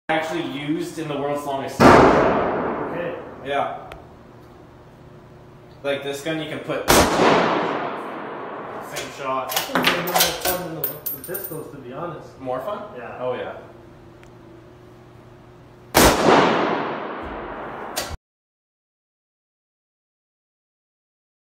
Actually used in the world's longest gun. Okay. Yeah. Like this gun, you can put same shot. I think they're more fun than the pistols, to be honest. More fun? Yeah. Oh yeah.